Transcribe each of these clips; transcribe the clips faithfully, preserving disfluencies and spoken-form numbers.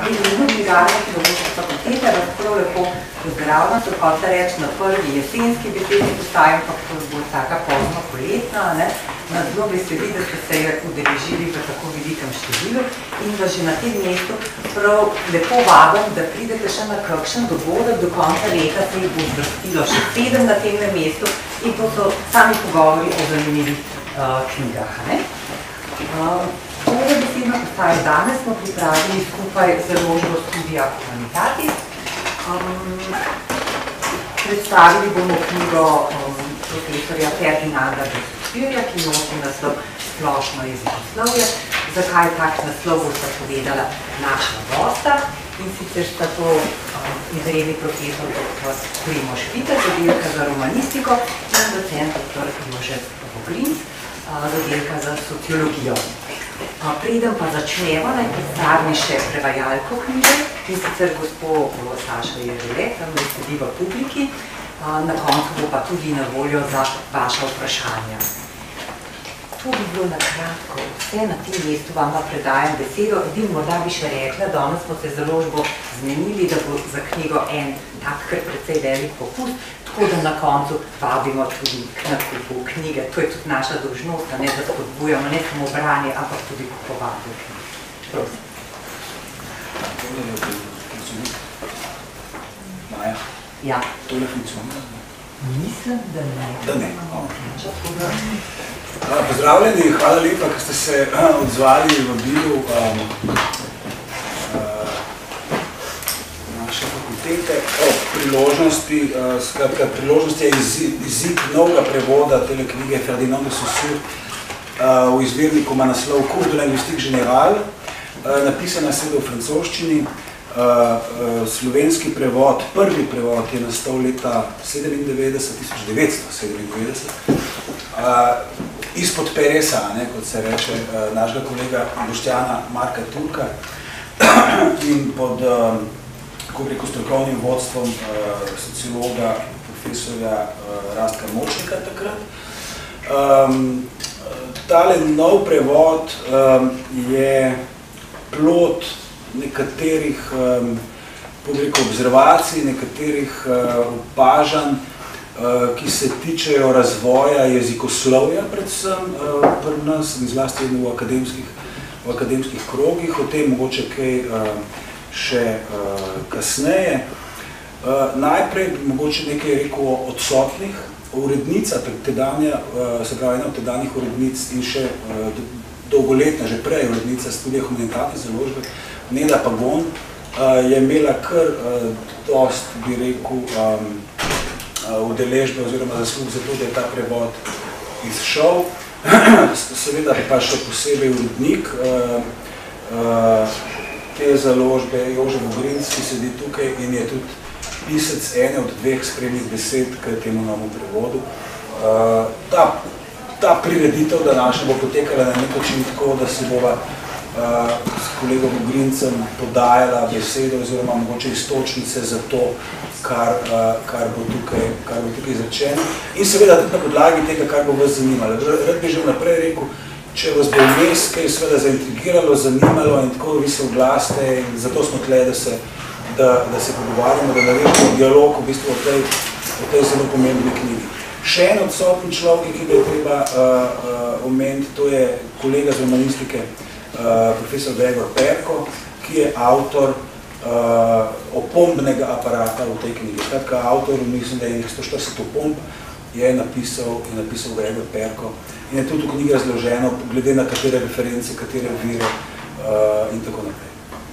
Drugo dvigalne filozofske fakultete vas prav lepo pozdravljam, so hoče reči na prvi jesenski besedni postaji, ampak to bo taka pozno poletna, ne? Na zelo veseli, da ste se udeležili v tako velikem številu in vas že na tem mestu prav lepo vabim, da pridete še na kakšen dogodek, do konca leta se jih bo zvrstilo še sedem na tem mestu in to so sami pogovori o zanimivih uh, knjigah. Ne? Uh, Tole besedno postajo danes smo pripravili skupaj z založbo Studia Humanitatis. Um, predstavili bomo knjigo um, profesorja Ferdinanda de Saussure, ki nosi naslov Splošno jezikoslovje. Zakaj tak naslov bosta povedala naša gosta? In sicer sta to um, izredni profesor doktor Primož Vitez, oddelka za romanistiko, in docent doktor Jožef Vogrinc, uh, oddelka za sociologijo. Preden pa začnemo, naj predstavim še prevajalko knjige, in sicer gospo Sašo Ježele, tam da sedi v publiki, na koncu bo pa tudi na voljo za vaša vprašanja. To bi bilo na kratko vse, na tem mestu vam pa predajam besedo. Edin morda bi še rekla, danes smo se založbo zmenili, da bo za knjigo en tak kar precej velik popust, tako da na koncu vabimo tudi k nakupu knjige. To je tudi naša dolžnost, ne, da spodbujamo ne samo branje, ampak tudi kupovanje knjige. Prosim. Maja, ja. tole funkcionira? Mislim, da ne. Da ne. Pozdravljeni, hvala lepa, ker ste se odzvali v vabilu um, uh, naše fakultete o priložnosti. Uh, skratka, priložnost je izid, izid novega prevoda tele knjige Ferdinanda de Saussure uh, v izvirniku ima naslov Cours de linguistique générale, uh, napisana seveda v francoščini. Uh, uh, slovenski prevod, prvi prevod je nastal leta sedemindevetdeset, tisoč devetsto sedemindevetdeset, uh, izpod peresa, ne, kot se reče, uh, našega kolega Boštjana Marka Turka in pod uh, kako bi rekel, strokovnim vodstvom uh, sociologa, profesorja uh, Rastka Močnika takrat. Um, tale nov prevod um, je plod nekaterih um, obzervacij, nekaterih uh, opažanj, uh, ki se tičejo razvoja jezikoslovja predvsem uh, pri nas in zlasti v akademskih, v akademskih krogih, o tem mogoče kaj uh, še uh, kasneje. Uh, najprej bi mogoče nekaj rekel o odsotnih. Urednica, tedanja, uh, se pravi ena od tedanjih urednic in še uh, dolgoletna, že prej urednica Studia Humanitatis založbe, Neda Pagon, uh, je imela kar uh, dost, bi rekel, um, uh, udeležbe oziroma zaslug za to, da je ta prevod izšel. Seveda pa še posebej urednik uh, uh, te založbe, Jožef Vogrinc, ki sedi tukaj in je tudi pisec ene od dveh spremnih besed k temu novemu prevodu. Uh, ta, ta prireditev današnja bo potekala na nek način tako, da se bova Uh, s kolegom Vogrincem podajala besedo oziroma mogoče istočnice za to, kar, uh, kar bo tukaj, kar bo tukaj izrečeno. In seveda tudi na podlagi tega, kar bo vas zanimalo. Rad bi že vnaprej rekel, če vas bo vmes kaj seveda zaintrigiralo, zanimalo in tako vi se oglasite in zato smo tle, da se, da, da se pogovarjamo, da naredimo dialog v bistvu o tej, o tej zelo pomembni knjigi. Še en odsotni človek, ki ga je treba uh, uh, omeniti, to je kolega z romanistike, Uh, profesor Gregor Perko, ki je avtor uh, opombnega aparata v tej knjigi. Skratka, avtor, mislim, da je sto štirideset opomb, je napisal, je napisal Gregor Perko in je tudi v knjigi razloženo, glede na katere reference, katere vire uh, in tako naprej.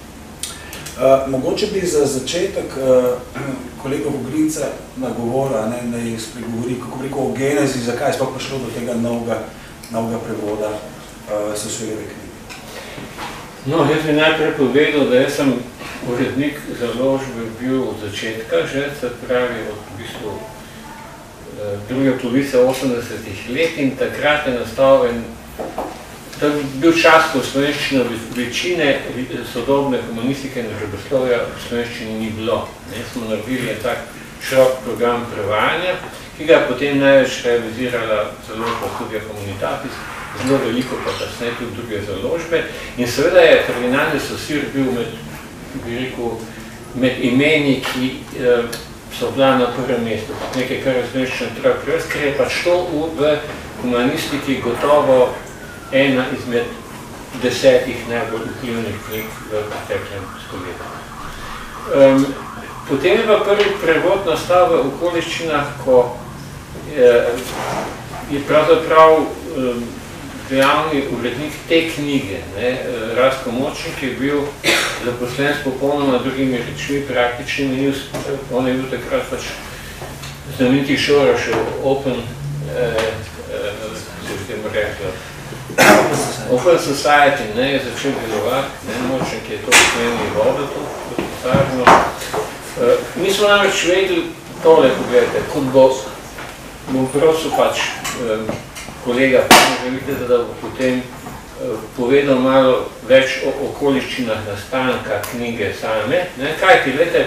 Uh, mogoče bi za začetek uh, kolega Vogrinca nagovora, ne, naj spregovori, kako bi rekel, o genezi, zakaj je sploh prišlo do tega novega, novega prevoda uh, Saussureve knjige. No, jaz bi najprej povedal, da jaz sem urednik založbe bil od začetka že, se pravi od v bistvu druge polovice osemdesetih let in takrat je nastal en, to je bil čas, ko slovenščina večine sodobne humanistike in družboslovja v slovenščini ni bilo. Ne, smo naredili tak širok program prevajanja, ki ga je potem največ realizirala založba Studia Humanitatis, zelo veliko pa kasneje tudi druge založbe. In seveda je Ferdinand de Saussure bil med bi rekel, med imeni, ki uh, so bila na prvem mestu, nekaj, kar razmeščeno treba prevesti, ker je pač to v humanistiki gotovo ena izmed desetih najbolj vplivnih knjig v preteklem stoletju. Um, potem je pa prvi prevod nastal v okoliščinah, ko je, je pravzaprav um, glavni urednik te knjige, ne, Rastko Močnik, je bil zaposlen s popolnoma drugimi rečmi, praktičnimi, on je bil takrat pač znamenitih Šorošev, Open, eh, eh, se v tem rekla, Open Society, ne, je začel delovati, ne, Močnik je to smenili vodo, to, to pisarno. Eh, mi smo namreč vedeli tole, pogledajte, kot bo, bom prosil pač, eh, kolega, želite, da bo potem povedal malo več o okoliščinah nastanka knjige same. Ne? Kaj ti, gledajte,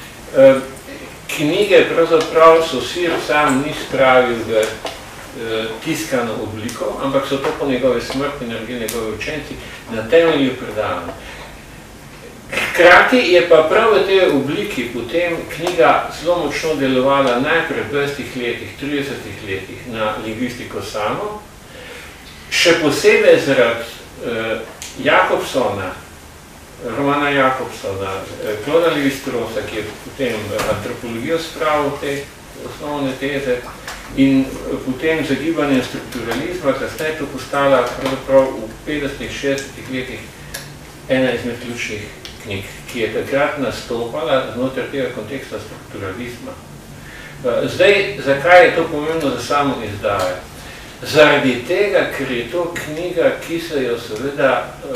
knjige pravzaprav Saussure sam ni spravil v tiskano obliko, ampak so to po njegove smrti naredili njegovi učenci na temelju predavanja. Hkrati je pa prav v tej obliki potem knjiga zelo močno delovala najprej v dvajsetih letih, tridesetih letih na lingvistiko samo, še posebej zaradi eh, Jakobsona, Romana Jakobsona, eh, Clauda Lévi-Straussa, ki je potem antropologijo spravil te osnovne teze, in potem z gibanjem strukturalizma, kasneje to postala pravzaprav v petdesetih, šestdesetih letih ena izmed ključnih knjig, ki je takrat nastopala znotraj tega konteksta strukturalizma. Zdaj, zakaj je to pomembno za samo izdajo? Zaradi tega, ker je to knjiga, ki se jo seveda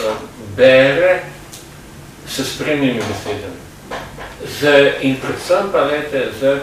bere s spremnimi besedami. Z, in predvsem pa, lete, z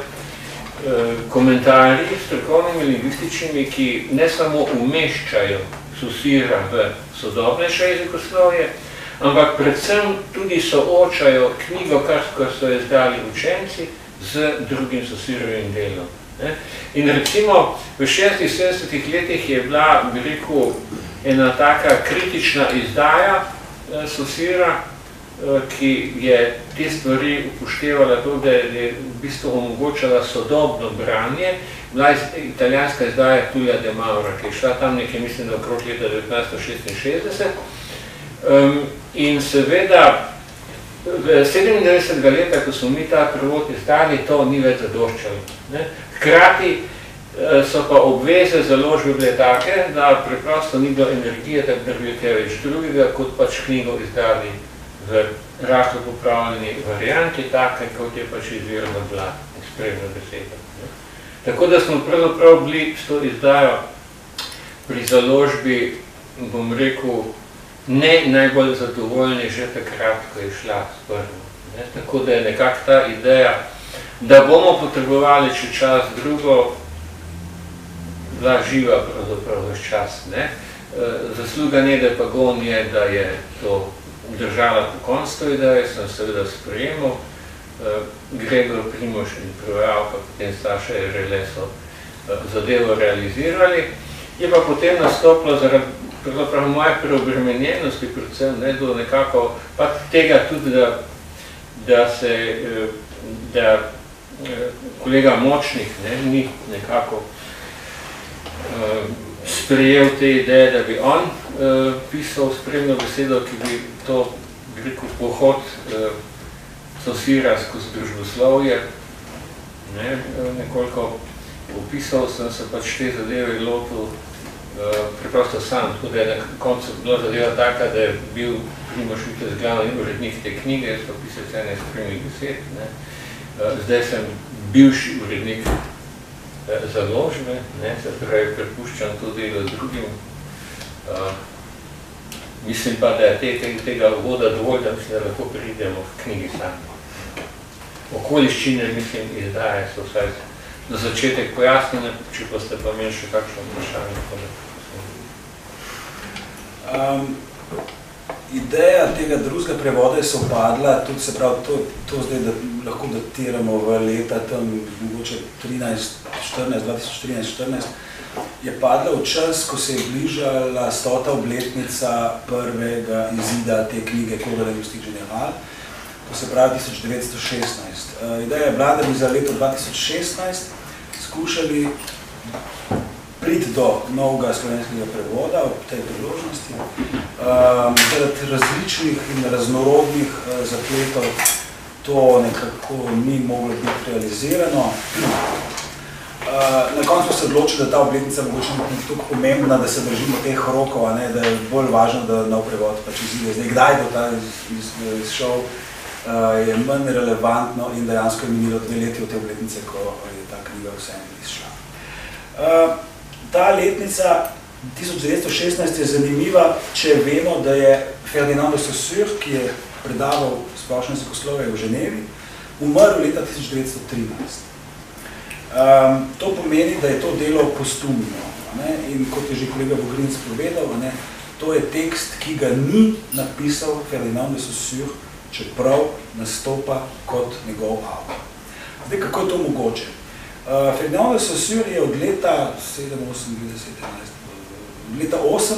komentarji, strokovnimi lingvističnimi, ki ne samo umeščajo Saussura v sodobnejše jezikoslovje, ampak predvsem tudi soočajo knjigo, kar so jo izdali učenci, z drugim Saussurovim delom. In recimo v šestih, sedemdesetih letih je bila, bi rekel, ena taka kritična izdaja Saussura, ki je te stvari upoštevala to, da je v bistvu omogočala sodobno branje. Bila je italijanska izdaja Tullio De Maura, ki je šla tam nekaj, mislim, da okrog leta devetnajststo šestinšestdeset. Um, in seveda v sedemindevetdesetega leta, ko smo mi ta prevod izdali, to ni več zadoščalo. Ne? Hkrati so pa obveze založbe bile take, da preprosto ni bilo energije, da bi naredili kaj več drugega, kot pač knjigo izdali v rahlo popravljeni varianti, take, kot je pač izvirno bila spremna beseda. Ne? Tako da smo pravzaprav bili s to izdajo pri založbi, bom rekel, ne najbolj zadovoljni že takrat, ko je šla s prvo. Ne? Tako da je nekako ta ideja, da bomo potrebovali če čas drugo, bila živa pravzaprav vse čas. Ne? Zasluga Nede Pagon je, da je to držala po koncu to idejo, sem seveda sprejemal. Gregor Primož in prevajalka, potem Saša Rele so zadevo realizirali. Je pa potem nastopilo zaradi pravzaprav moje preobremenjenosti, predvsem ne, do nekako, pa tega tudi, da, da se, da kolega Močnik ne, ni nekako uh, sprejel te ideje, da bi on uh, pisal spremno besedo, ki bi to, bi rekel, pohod uh, Saussura skozi družboslovje, ne, nekoliko opisal, sem se pač te zadeve lotil Uh, preprosto sam, tako da je na koncu bila zadeva taka, da je bil Primož Vitez glavni urednik te knjige, jaz pa pisal ene spremnih besed. Ne. Uh, zdaj sem bivši urednik uh, založbe, ne, se pravi prepuščam to delo drugim. Uh, mislim pa, da je te, te, tega voda dovolj, da mislim, da lahko pridemo v knjigi sami. Okoliščine, mislim, izdaje so vsaj na začetek pojasnjene, če pa ste pa imeli še kakšno vprašanje. Um, ideja tega drugega prevoda je sovpadla, tudi se pravi, to, to zdaj da lahko datiramo v leta tam, mogoče trinajst, štirinajst, dva tisoč trinajst štirinajst, je padla v čas, ko se je bližala stota obletnica prvega izida te knjige Cours de linguistique générale. to se pravi tisoč devetsto šestnajst. Ideja je bila, da bi za leto dva tisoč šestnajst skušali priti do novega slovenskega prevoda ob tej priložnosti. Um, zaradi različnih in raznorodnih uh, zapletov to nekako ni moglo biti realizirano. Uh, na koncu se odločili, da ta obletnica mogoče ni tako pomembna, da se držimo teh rokov, a ne, da je bolj važno, da nov prevod pač izide. Zdaj, kdaj bo ta izšel, iz, uh, je manj relevantno in dejansko je minilo dve leti od te obletnice, ko je ta knjiga vseeno izšla. Uh, ta letnica tisoč devetsto šestnajst je zanimiva, če vemo, da je Ferdinand de Saussure, ki je predaval splošno jezikoslovje v Ženevi, umrl leta tisoč devetsto trinajst. Um, to pomeni, da je to delo postumno. Ne? In kot je že kolega Vogrinc povedal, ne? To je tekst, ki ga ni napisal Ferdinand de Saussure, čeprav nastopa kot njegov avtor. Zdaj, kako je to mogoče? Uh, Ferdinand de Saussure je od leta sedem, osem, devet, enajst, leta osem,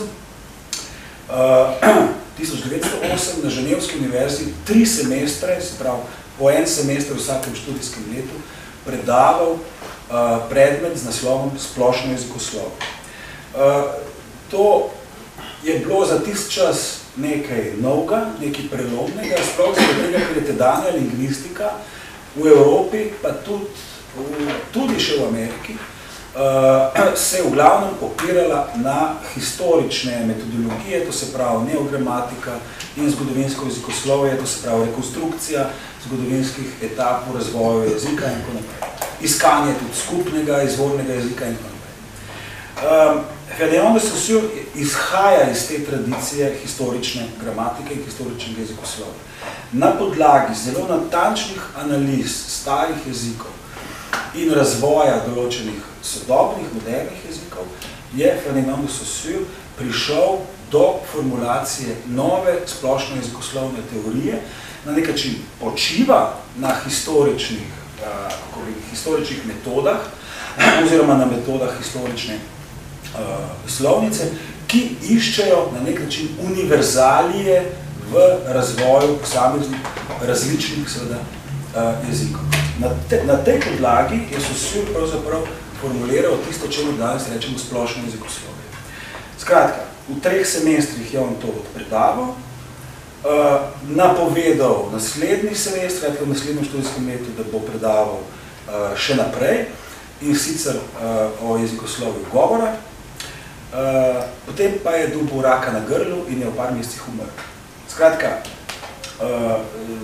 uh, tisoč devetsto osem na Ženevski univerzi tri semestre, se pravi po en semester v vsakem študijskem letu, predaval uh, predmet z naslovom Splošno jezikoslovje. Uh, to je bilo za tist čas nekaj novega, nekaj prelomnega, sploh zaradi tega, ker je tedanja lingvistika v Evropi, pa tudi, v, tudi še v Ameriki, uh, se v glavnem opirala na historične metodologije, to se pravi neogramatika in zgodovinsko jezikoslovje, to se pravi rekonstrukcija zgodovinskih etap v razvoju jezika in tako naprej. Iskanje tudi skupnega, izvornega jezika in tako naprej. Um, Ferdinand de Saussure izhaja iz te tradicije historične gramatike in historičnega jezikoslovja. Na podlagi zelo natančnih analiz starih jezikov in razvoja določenih sodobnih, modernih jezikov je Ferdinand de Saussure prišel do formulacije nove splošno jezikoslovne teorije, na nek način počiva na historičnih, uh, kako bi, historičnih metodah oziroma na metodah historične uh, slovnice, ki iščejo na nek način univerzalije v razvoju posameznih različnih seveda, uh, jezikov. Na, te, na tej podlagi je Saussure pravzaprav formuliral tisto, čemu danes rečemo splošno jezikoslovje. Skratka, v treh semestrih je on to predaval, Uh, napovedal naslednji semestr, v naslednjem študijskem letu, da bo predaval uh, še naprej in sicer uh, o jezikoslovju govora. Uh, potem pa je dobil raka na grlu in je v par mesecih umrl. Skratka, uh,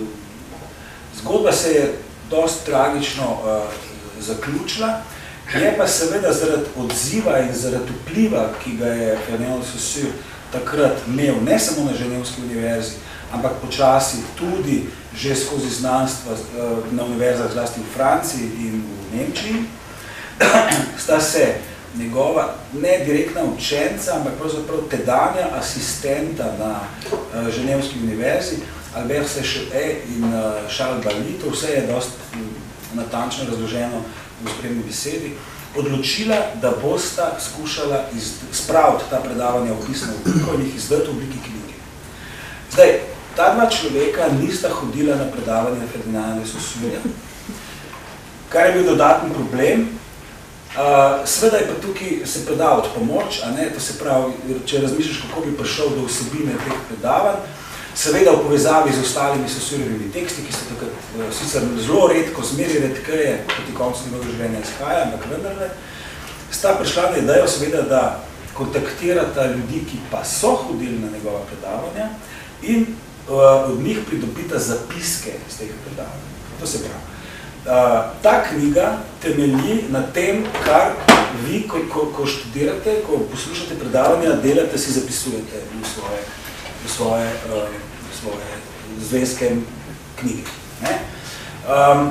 zgodba se je dosti tragično uh, zaključila, je pa seveda zaradi odziva in zaradi vpliva, ki ga je Ferdinand de Saussure takrat imel ne samo na Ženevski univerzi, ampak počasi tudi že skozi znanstva na univerzah, zlasti v Franciji in v Nemčiji, sta se njegova ne direktna učenca, ampak pravzaprav tedanja asistenta na Ženevski univerzi, Albert Séchelet in Charles Bailly, to vse je dosti natančno razloženo v spremni besedi, odločila, da bosta skušala spraviti ta predavanja v pisno obliko in jih izdati v obliki knjige. Zdaj, ta dva človeka nista hodila na predavanje Ferdinanda de Saussure, kar je bil dodatni problem. Uh, Sveda je pa tukaj se predavati pomoč, a ne, to se pravi, če razmišljaš, kako bi prišel do vsebine teh predavanj, seveda v povezavi z ostalimi Saussurevimi teksti, ki so takrat uh, sicer zelo redko, zmeri redkeje, proti koncu njegovega življenja izhaja, ampak vendarle, sta prišla na idejo seveda, da kontaktirata ljudi, ki pa so hodili na njegova predavanja in uh, od njih pridobita zapiske z teh predavanj. To se pravi. Uh, ta knjiga temelji na tem, kar vi, ko, ko, ko študirate, ko poslušate predavanja, delate, si zapisujete v svoje, v svoje, uh, v svoje zvezke knjige. Ne? Um,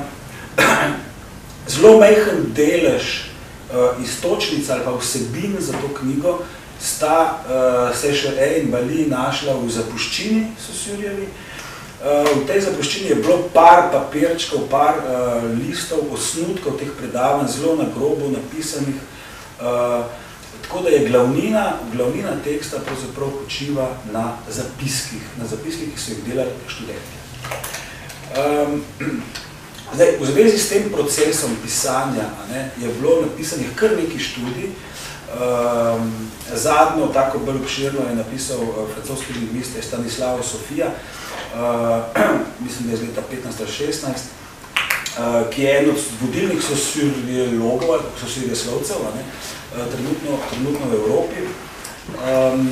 zelo majhen delež uh, istočnic ali pa vsebin za to knjigo sta uh, Séchelet in Bailly našla v zapuščini Saussurejevi. Uh, v tej zapuščini je bilo par papirčkov, par uh, listov, osnutkov teh predavanj, zelo na grobo napisanih, uh, tako da je glavnina, glavnina teksta pravzaprav počiva na zapiskih, na zapiskih, ki so jih delali študenti. Um, zdaj, v zvezi s tem procesom pisanja a ne, je bilo napisanih kar nekaj študij. Um, zadnjo, tako bolj obširno, je napisal uh, francoski lingvist Stanislao Sofia, uh, mislim, da je z leta petnajst ali šestnajst, uh, ki je en od vodilnih sosiriologov, sosirioslovcev, a ne, uh, trenutno, trenutno v Evropi. Um,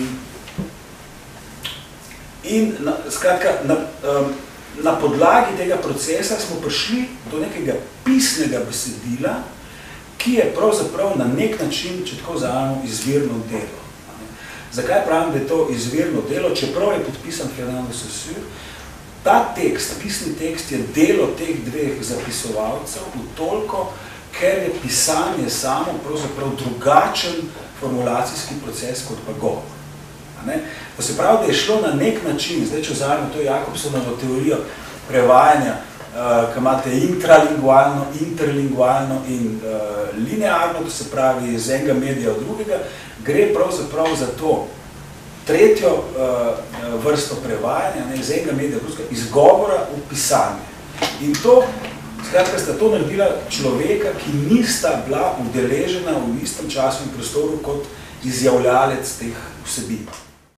in na, skratka, na, um, na podlagi tega procesa smo prišli do nekega pisnega besedila, ki je pravzaprav na nek način, če tako vzamemo, izvirno delo. Zakaj pravim, da je to izvirno delo, čeprav je podpisan Fernando Saussure? Ta tekst, pisni tekst, je delo teh dveh zapisovalcev v toliko, ker je pisanje samo pravzaprav drugačen formulacijski proces kot pa govor. To se pravi, da je šlo na nek način, zdaj če vzamemo to Jakobsonovo teorijo prevajanja, Uh, ki imate intralingualno, interlingualno in uh, linearno, to se pravi iz enega medija od drugega, gre pravzaprav za to tretjo uh, vrsto prevajanja, ne, iz enega medija od drugega, iz govora v pisanje. In to, skratka, sta to naredila človeka, ki nista bila udeležena v istem času in prostoru kot izjavljalec teh vsebin.